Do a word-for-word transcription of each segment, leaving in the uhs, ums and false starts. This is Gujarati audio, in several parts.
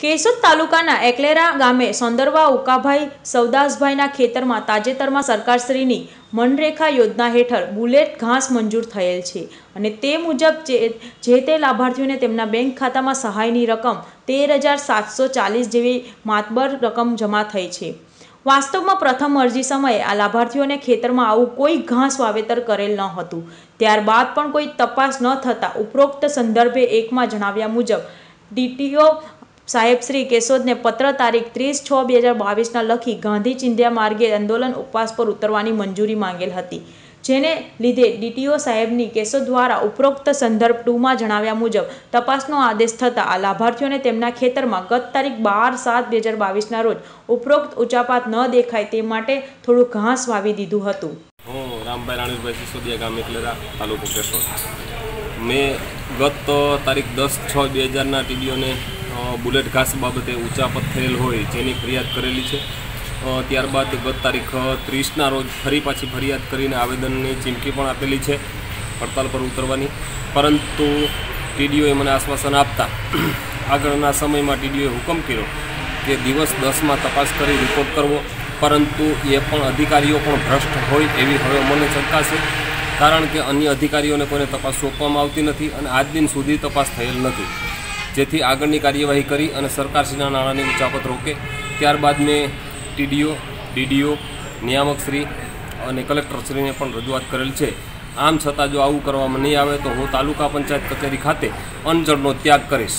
કેશોદ તાલુકાના એકલેરા ગામે સોંદરવા ઉકાભાઈ સવદાસભાઈના ખેતરમાં તાજેતરમાં સરકારશ્રીની મનરેખા યોજના હેઠળ બુલેટ ઘાસ મંજૂર થયેલ છે અને તે મુજબ જે તે લાભાર્થીઓને તેમના બેંક ખાતામાં સહાયની રકમ તેર હજાર સાતસો ચાલીસ જેવી માતબર રકમ જમા થઈ છે। વાસ્તવમાં પ્રથમ અરજી સમયે આ લાભાર્થીઓને ખેતરમાં આવું કોઈ ઘાસ વાવેતર કરેલ ન હતું। ત્યારબાદ પણ કોઈ તપાસ ન થતાં ઉપરોક્ત સંદર્ભે એકમાં જણાવ્યા મુજબ ડીટીઓ સાહેબ શ્રી કેશોદને પત્ર તારીખ ત્રીસ છ બે હજાર બાવીસના લખી ગાંધી ચિંધ્યા માર્ગે આંદોલન ઉપવાસ પર ઉતરવાની મંજૂરી માંગેલ હતી, જેને લીધે ડીટીઓ સાહેબની કેશોદ દ્વારા ઉપરોક્ત સંદર્ભ ટુમાં જણાવ્યા મુજબ તપાસનો આદેશ થતાં આ લાભાર્થીઓને તેમના ખેતરમાં ગત તારીખ બાર સાત બે હજાર બાવીસના રોજ ઉપરોક્ત ઉચાપાત ન દેખાય તે માટે થોડું ઘાસ વાવી દીધું હતું। હું રામભાઈ રાણીભાઈ સિસોદિયા ગામ એકલેરા તાલુકો કેશોદ। મેં ગત તારીખ દસ છ બે હજારના ટીડીઓને બુલેટ ઘાસ બાબતે ઉચાપત થયેલ હોય જેની ફરિયાદ કરેલી છે। ત્યારબાદ ગત તારીખ ત્રીસના રોજ ફરી પાછી ફરિયાદ કરીને આવેદનની ચીમકી પણ આપેલી છે હડતાલ પર ઉતરવાની, પરંતુ ટીડીઓએ મને આશ્વાસન આપતા આગળના સમયમાં ટીડીઓએ હુકમ કર્યો કે દિવસ દસમાં તપાસ કરી રિપોર્ટ કરવો, પરંતુ એ પણ અધિકારીઓ પણ ભ્રષ્ટ હોય એવી હવે મને શંકા છે, કારણ કે અન્ય અધિકારીઓને કોઈને તપાસ સોંપવામાં આવતી નથી અને આજ દિન સુધી તપાસ થયેલ નથી, જેથી આગળની કાર્યવાહી કરી અને સરકારશ્રીના નાણાંની ઉચાપત રોકે। ત્યારબાદ મેં ટીડીઓ ડીડીઓ નિયામકશ્રી અને કલેક્ટરશ્રીને પણ રજૂઆત કરેલ છે। આમ છતાં જો આવું કરવામાં નહીં આવે તો હું તાલુકા પંચાયત કચેરી ખાતે અનજળનો ત્યાગ કરીશ।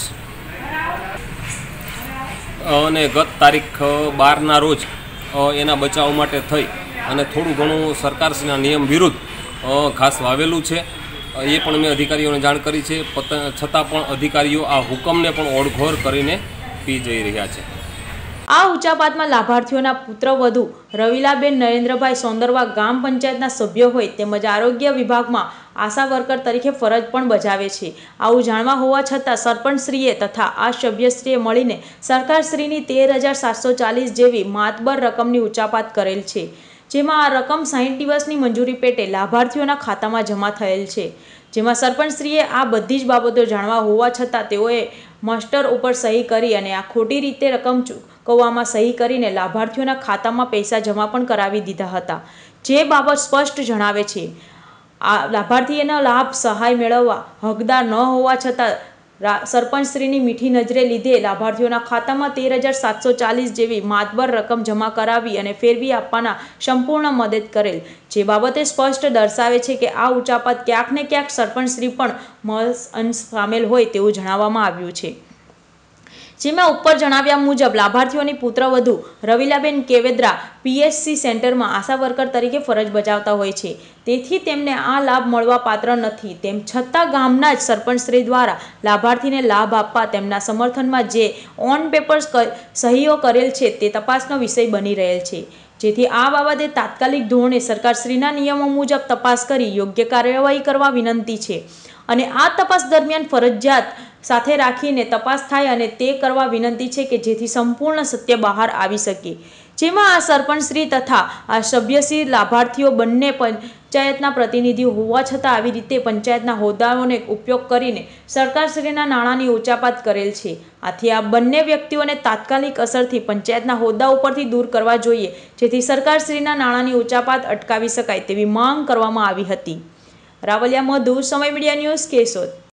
અને ગત તારીખ બારના રોજ એના બચાવ માટે થઈ અને થોડું ઘણું સરકારશ્રીના નિયમ વિરુદ્ધ ઘાસ વાવેલું છે, એ પણ મેં અધિકારીઓને જાણ કરી છે, છતાં પણ અધિકારીઓ આ હુકમને પણ ઓળઘોર કરીને પી જઈ રહ્યા છે। આ ઉચાપાતમાં લાભાર્થીઓના પુત્રવધુ રવિલાબેન નરેન્દ્રભાઈ સોંદરવા ગામ પંચાયતના સભ્ય હોય તેમજ આરોગ્ય વિભાગમાં આશા વર્કર તરીકે ફરજ પણ બજાવે છે। આવું જાણવા હોવા છતાં સરપંચશ્રીએ તથા આ સભ્યશ્રીએ મળીને સરકારશ્રીની તેર હજાર સાતસો ચાલીસ જેવી માતબર રકમની ઉચાપાત કરેલ છે, જેમાં આ રકમ સાહીઠ દિવસની મંજૂરી પેટે લાભાર્થીઓના ખાતામાં જમા થયેલ છે, જેમાં સરપંચશ્રીએ આ બધી જ બાબતો જાણવા હોવા છતાં તેઓએ માસ્ટર ઉપર સહી કરી અને આ ખોટી રીતે રકમ ચૂકવવામાં સહી કરીને લાભાર્થીઓના ખાતામાં પૈસા જમા પણ કરાવી દીધા હતા, જે બાબત સ્પષ્ટ જણાવે છે આ લાભાર્થીઓનો લાભ સહાય મેળવવા હકદાર ન હોવા છતાં સરપંચશ્રીની મીઠી નજરે લીધે લાભાર્થીઓના ખાતામાં તેર હજાર સાતસો ચાલીસ જેવી માતબર રકમ જમા કરાવી અને ફેરવી આપવાના સંપૂર્ણ મદદ કરેલ, જે બાબતે સ્પષ્ટ દર્શાવે છે કે આ ઉચાપાત ક્યાંક ને ક્યાંક સરપંચશ્રી પણ અંશ સામેલ હોય તેવું જણાવવામાં આવ્યું છે। જેમાં ઉપર જણાવ્યા મુજબ લાભાર્થીઓની પુત્રવધુ રવિલાબેન કેવેદ્રા પીએચસી સેન્ટરમાં આશા વર્કર તરીકે ફરજ બજાવતા હોય છે, તેથી તેમને આ લાભ મળવા પાત્ર નથી। તેમ છતાં ગામના જ સરપંચશ્રી દ્વારા લાભાર્થીને લાભ આપવા તેમના સમર્થનમાં જે ઓન પેપર સહીઓ કરેલ છે તે તપાસનો વિષય બની રહેલ છે, જેથી આ બાબતે તાત્કાલિક ધોરણે સરકારશ્રીના નિયમો મુજબ તપાસ કરી યોગ્ય કાર્યવાહી કરવા વિનંતી છે અને આ તપાસ દરમિયાન ફરજિયાત સાથે રાખીને તપાસ થાય અને તે કરવા વિનંતી છે કે જેથી સંપૂર્ણ સત્ય બહાર આવી શકે। જેમાં આ સરપંચશ્રી તથા આ સભ્યશ્રી લાભાર્થીઓ બંને પંચાયતના પ્રતિનિધિ હોવા છતાં આવી રીતે પંચાયતના હોદ્દાઓને ઉપયોગ કરીને સરકારશ્રીના નાણાંની ઉચાપાત કરેલ છે। આથી આ બંને વ્યક્તિઓને તાત્કાલિક અસરથી પંચાયતના હોદ્દા ઉપરથી દૂર કરવા જોઈએ, જેથી સરકારશ્રીના નાણાંની ઉચાપાત અટકાવી શકાય તેવી માંગ કરવામાં આવી હતી। રાવલિયા મધુ, સમય મીડિયા ન્યૂઝ, કેશોદ।